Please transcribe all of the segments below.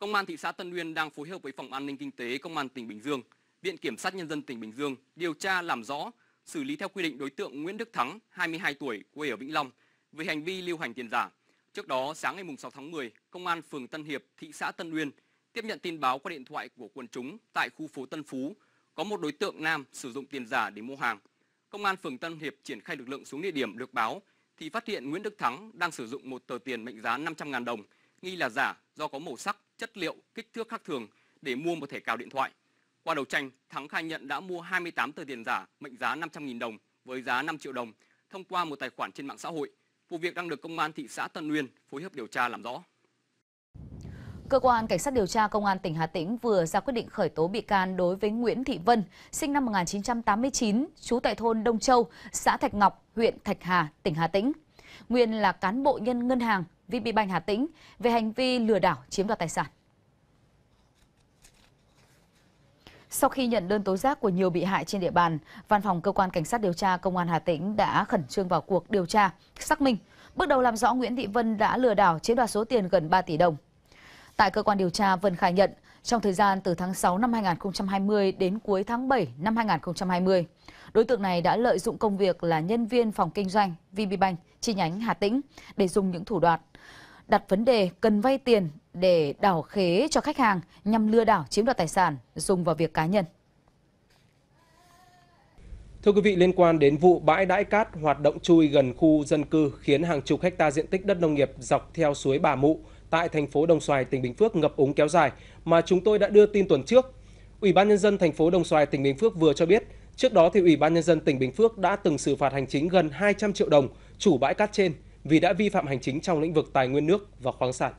Công an thị xã Tân Uyên đang phối hợp với Phòng An ninh Kinh tế Công an tỉnh Bình Dương, Viện Kiểm sát Nhân dân tỉnh Bình Dương điều tra làm rõ, xử lý theo quy định đối tượng Nguyễn Đức Thắng, 22 tuổi, quê ở Vĩnh Long, về hành vi lưu hành tiền giả. Trước đó, sáng ngày 6 tháng 10, Công an phường Tân Hiệp, thị xã Tân Uyên tiếp nhận tin báo qua điện thoại của quần chúng tại khu phố Tân Phú có một đối tượng nam sử dụng tiền giả để mua hàng. Công an phường Tân Hiệp triển khai lực lượng xuống địa điểm được báo thì phát hiện Nguyễn Đức Thắng đang sử dụng một tờ tiền mệnh giá 500.000 đồng nghi là giả do có màu sắc, chất liệu, kích thước khác thường để mua một thẻ cào điện thoại. Qua đấu tranh, Thắng khai nhận đã mua 28 tờ tiền giả mệnh giá 500.000 đồng với giá 5 triệu đồng thông qua một tài khoản trên mạng xã hội. Vụ việc đang được Công an thị xã Tân Uyên phối hợp điều tra làm rõ. Cơ quan Cảnh sát điều tra Công an tỉnh Hà Tĩnh vừa ra quyết định khởi tố bị can đối với Nguyễn Thị Vân, sinh năm 1989, trú tại thôn Đông Châu, xã Thạch Ngọc, huyện Thạch Hà, tỉnh Hà Tĩnh. Nguyên là cán bộ nhân ngân hàng VPBank Hà Tĩnh về hành vi lừa đảo chiếm đoạt tài sản. Sau khi nhận đơn tố giác của nhiều bị hại trên địa bàn, Văn phòng Cơ quan Cảnh sát điều tra Công an Hà Tĩnh đã khẩn trương vào cuộc điều tra, xác minh, bước đầu làm rõ Nguyễn Thị Vân đã lừa đảo chiếm đoạt số tiền gần 3 tỷ đồng. Tại cơ quan điều tra, Vân khai nhận, trong thời gian từ tháng 6 năm 2020 đến cuối tháng 7 năm 2020, đối tượng này đã lợi dụng công việc là nhân viên phòng kinh doanh VPBank chi nhánh Hà Tĩnh để dùng những thủ đoạn đặt vấn đề cần vay tiền để đảo khế cho khách hàng nhằm lừa đảo chiếm đoạt tài sản dùng vào việc cá nhân. Thưa quý vị, liên quan đến vụ bãi đãi cát hoạt động chui gần khu dân cư khiến hàng chục hecta diện tích đất nông nghiệp dọc theo suối Bà Mụ tại thành phố Đồng Xoài, tỉnh Bình Phước ngập úng kéo dài mà chúng tôi đã đưa tin tuần trước. Ủy ban nhân dân thành phố Đồng Xoài, tỉnh Bình Phước vừa cho biết, trước đó thì Ủy ban nhân dân tỉnh Bình Phước đã từng xử phạt hành chính gần 200 triệu đồng chủ bãi cát trên vì đã vi phạm hành chính trong lĩnh vực tài nguyên nước và khoáng sản.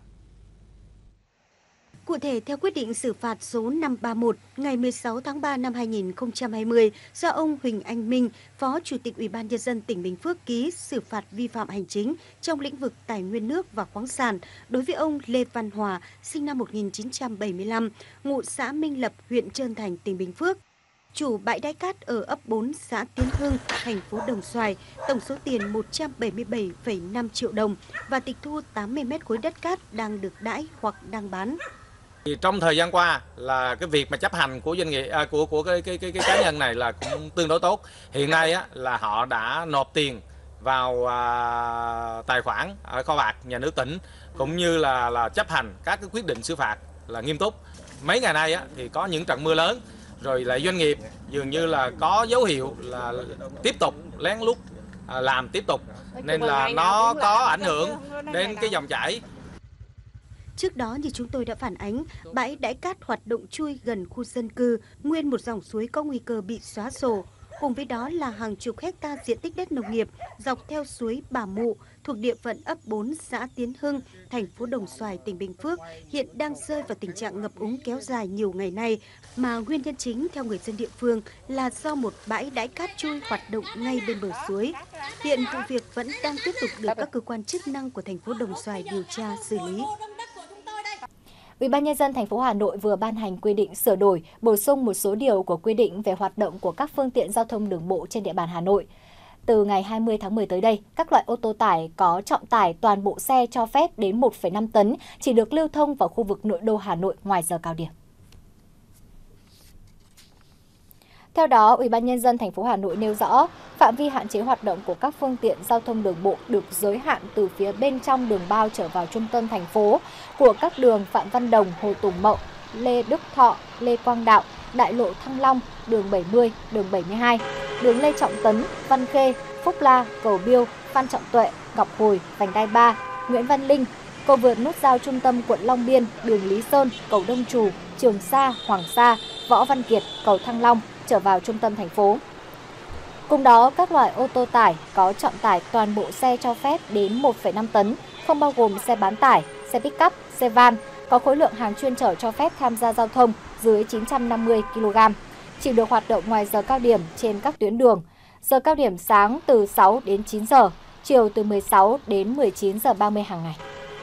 Cụ thể, theo quyết định xử phạt số 531 ngày 16 tháng 3 năm 2020 do ông Huỳnh Anh Minh, Phó Chủ tịch Ủy ban nhân dân tỉnh Bình Phước ký xử phạt vi phạm hành chính trong lĩnh vực tài nguyên nước và khoáng sản đối với ông Lê Văn Hòa, sinh năm 1975, ngụ xã Minh Lập, huyện Trơn Thành, tỉnh Bình Phước. Chủ bãi đãi cát ở ấp 4 xã Tiến Hưng, thành phố Đồng Xoài, tổng số tiền 177,5 triệu đồng và tịch thu 80 mét khối đất cát đang được đãi hoặc đang bán. Trong thời gian qua là cái việc mà chấp hành của doanh nghiệp của cái cá nhân này là cũng tương đối tốt. Hiện nay á, là họ đã nộp tiền vào tài khoản ở kho bạc nhà nước tỉnh cũng như là chấp hành các cái quyết định xử phạt là nghiêm túc. Mấy ngày nay á, thì có những trận mưa lớn rồi lại doanh nghiệp dường như là có dấu hiệu là tiếp tục lén lút làm tiếp tục nên là nó có ảnh hưởng đến cái dòng chảy. Trước đó như chúng tôi đã phản ánh, bãi đãi cát hoạt động chui gần khu dân cư, nguyên một dòng suối có nguy cơ bị xóa sổ. Cùng với đó là hàng chục hecta diện tích đất nông nghiệp dọc theo suối Bà Mụ thuộc địa phận ấp 4 xã Tiến Hưng, thành phố Đồng Xoài, tỉnh Bình Phước hiện đang rơi vào tình trạng ngập úng kéo dài nhiều ngày nay, mà nguyên nhân chính theo người dân địa phương là do một bãi đãi cát chui hoạt động ngay bên bờ suối. Hiện vụ việc vẫn đang tiếp tục được các cơ quan chức năng của thành phố Đồng Xoài điều tra xử lý. Ủy ban nhân dân thành phố Hà Nội vừa ban hành quy định sửa đổi, bổ sung một số điều của quy định về hoạt động của các phương tiện giao thông đường bộ trên địa bàn Hà Nội. Từ ngày 20 tháng 10 tới đây, các loại ô tô tải có trọng tải toàn bộ xe cho phép đến 1,5 tấn chỉ được lưu thông vào khu vực nội đô Hà Nội ngoài giờ cao điểm. Theo đó, Ủy ban nhân dân thành phố Hà Nội nêu rõ, phạm vi hạn chế hoạt động của các phương tiện giao thông đường bộ được giới hạn từ phía bên trong đường bao trở vào trung tâm thành phố của các đường Phạm Văn Đồng, Hồ Tùng Mậu, Lê Đức Thọ, Lê Quang Đạo, Đại lộ Thăng Long, đường 70, đường 72, đường Lê Trọng Tấn, Văn Khê, Phúc La, Cầu Biêu, Phan Trọng Tuệ, Ngọc Hồi, Vành Đai 3, Nguyễn Văn Linh, cầu vượt nút giao trung tâm quận Long Biên, đường Lý Sơn, cầu Đông Trù, Trường Sa, Hoàng Sa, Võ Văn Kiệt, cầu Thăng Long trở vào trung tâm thành phố. Cùng đó, các loại ô tô tải có trọng tải toàn bộ xe cho phép đến 1,5 tấn, không bao gồm xe bán tải, xe pick-up, xe van, có khối lượng hàng chuyên chở cho phép tham gia giao thông dưới 950 kg, chỉ được hoạt động ngoài giờ cao điểm trên các tuyến đường. Giờ cao điểm sáng từ 6 đến 9 giờ, chiều từ 16 đến 19 giờ 30 hàng ngày.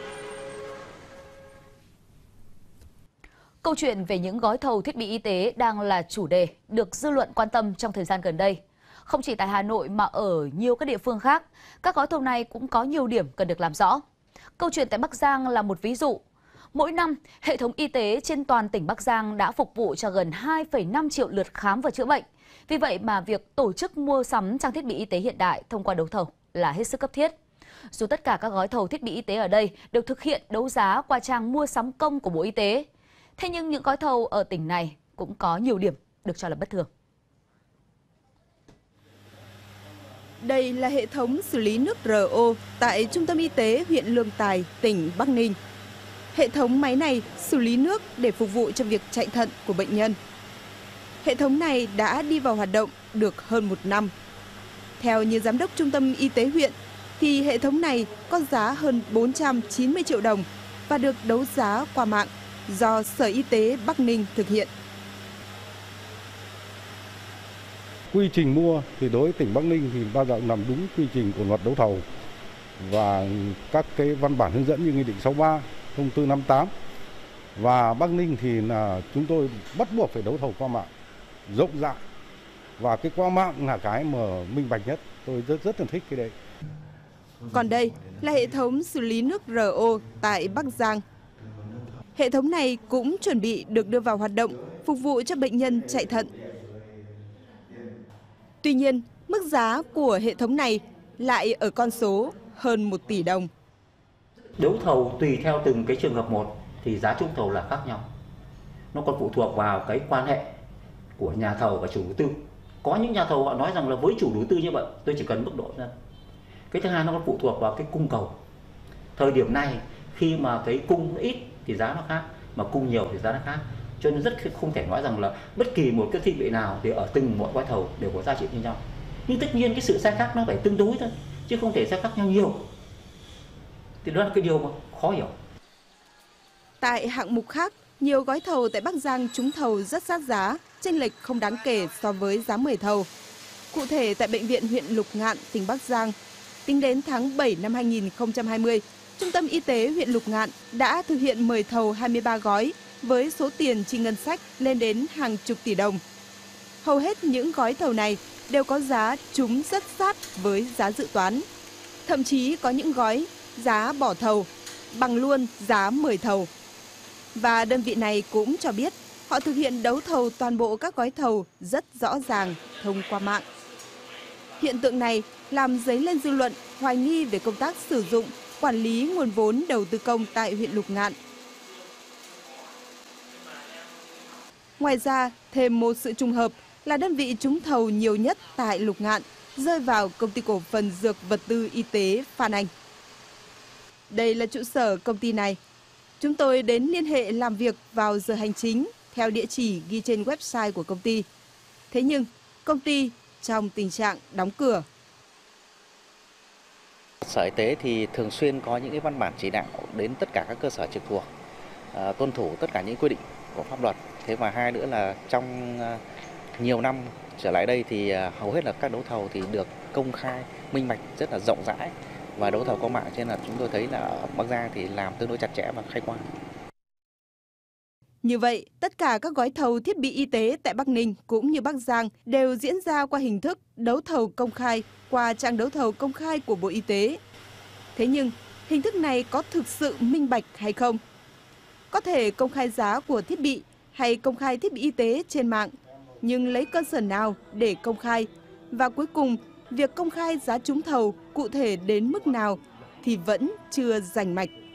Câu chuyện về những gói thầu thiết bị y tế đang là chủ đề được dư luận quan tâm trong thời gian gần đây. Không chỉ tại Hà Nội mà ở nhiều các địa phương khác, các gói thầu này cũng có nhiều điểm cần được làm rõ. Câu chuyện tại Bắc Giang là một ví dụ. Mỗi năm, hệ thống y tế trên toàn tỉnh Bắc Giang đã phục vụ cho gần 2,5 triệu lượt khám và chữa bệnh. Vì vậy mà việc tổ chức mua sắm trang thiết bị y tế hiện đại thông qua đấu thầu là hết sức cấp thiết. Dù tất cả các gói thầu thiết bị y tế ở đây đều thực hiện đấu giá qua trang mua sắm công của Bộ Y tế, thế nhưng những gói thầu ở tỉnh này cũng có nhiều điểm được cho là bất thường. Đây là hệ thống xử lý nước RO tại Trung tâm Y tế huyện Lương Tài, tỉnh Bắc Ninh. Hệ thống máy này xử lý nước để phục vụ cho việc chạy thận của bệnh nhân. Hệ thống này đã đi vào hoạt động được hơn 1 năm. Theo như Giám đốc Trung tâm Y tế huyện, thì hệ thống này có giá hơn 490 triệu đồng và được đấu giá qua mạng do Sở Y tế Bắc Ninh thực hiện. Quy trình mua thì đối với tỉnh Bắc Ninh thì bao giờ nằm đúng quy trình của luật đấu thầu và các cái văn bản hướng dẫn như Nghị định 63, Thông tư 58. Và Bắc Ninh thì là chúng tôi bắt buộc phải đấu thầu qua mạng rộng rãi, và cái qua mạng là cái mà minh bạch nhất, tôi rất là thích cái đấy. Còn đây là hệ thống xử lý nước RO tại Bắc Giang. Hệ thống này cũng chuẩn bị được đưa vào hoạt động phục vụ cho bệnh nhân chạy thận. Tuy nhiên, mức giá của hệ thống này lại ở con số hơn 1 tỷ đồng. Đấu thầu tùy theo từng cái trường hợp một thì giá trúng thầu là khác nhau. Nó còn phụ thuộc vào cái quan hệ của nhà thầu và chủ đầu tư. Có những nhà thầu họ nói rằng là với chủ đầu tư như vậy, tôi chỉ cần mức độ ra. Cái thứ hai nó còn phụ thuộc vào cái cung cầu. Thời điểm này khi mà cái cung ít thì giá nó khác, mà cung nhiều thì giá nó khác. Cho nên rất không thể nói rằng là bất kỳ một cái thiết bị nào thì ở từng mỗi gói thầu đều có giá trị như nhau. Nhưng tất nhiên cái sự sai khác nó phải tương đối thôi, chứ không thể sai khác nhau nhiều. Thì đó là cái điều mà khó hiểu. Tại hạng mục khác, nhiều gói thầu tại Bắc Giang trúng thầu rất sát giá, chênh lệch không đáng kể so với giá mời thầu. Cụ thể tại Bệnh viện huyện Lục Ngạn, tỉnh Bắc Giang, tính đến tháng 7 năm 2020, Trung tâm Y tế huyện Lục Ngạn đã thực hiện mời thầu 23 gói với số tiền chi ngân sách lên đến hàng chục tỷ đồng. Hầu hết những gói thầu này đều có giá trúng rất sát với giá dự toán. Thậm chí có những gói giá bỏ thầu bằng luôn giá mời thầu. Và đơn vị này cũng cho biết họ thực hiện đấu thầu toàn bộ các gói thầu rất rõ ràng thông qua mạng. Hiện tượng này làm dấy lên dư luận hoài nghi về công tác sử dụng, quản lý nguồn vốn đầu tư công tại huyện Lục Ngạn. Ngoài ra, thêm một sự trùng hợp là đơn vị trúng thầu nhiều nhất tại Lục Ngạn rơi vào Công ty cổ phần Dược Vật tư Y tế Phan Anh. Đây là trụ sở công ty này. Chúng tôi đến liên hệ làm việc vào giờ hành chính theo địa chỉ ghi trên website của công ty. Thế nhưng, công ty trong tình trạng đóng cửa. Sở Y tế thì thường xuyên có những cái văn bản chỉ đạo đến tất cả các cơ sở trực thuộc tuân thủ tất cả những quy định của pháp luật. Thế và hai nữa là trong nhiều năm trở lại đây thì hầu hết là các đấu thầu thì được công khai, minh bạch rất là rộng rãi và đấu thầu qua mạng, cho nên là chúng tôi thấy là ở Bắc Giang thì làm tương đối chặt chẽ và khách quan. Như vậy, tất cả các gói thầu thiết bị y tế tại Bắc Ninh cũng như Bắc Giang đều diễn ra qua hình thức đấu thầu công khai qua trang đấu thầu công khai của Bộ Y tế. Thế nhưng, hình thức này có thực sự minh bạch hay không? Có thể công khai giá của thiết bị hay công khai thiết bị y tế trên mạng, nhưng lấy cơ sở nào để công khai? Và cuối cùng, việc công khai giá trúng thầu cụ thể đến mức nào thì vẫn chưa rành mạch.